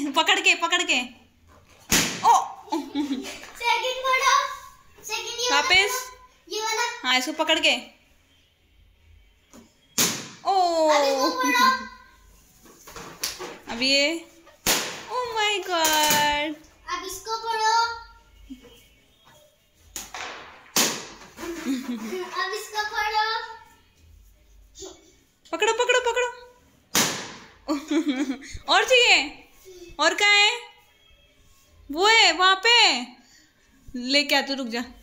पकड़ के ओ सेकंड पढ़ो, सेकंड ये वापस, ये वाला। हाँ इसको पकड़ के ओ अब इसको पढ़ो। अब ये ओ माय गॉड, अब इसको पढ़ो। अब इसको पढ़ो। पकड़ो पकड़ो पकड़ो और चाहिए, और कहाँ है, वो है वहां पे, लेके आ तू, रुक जा।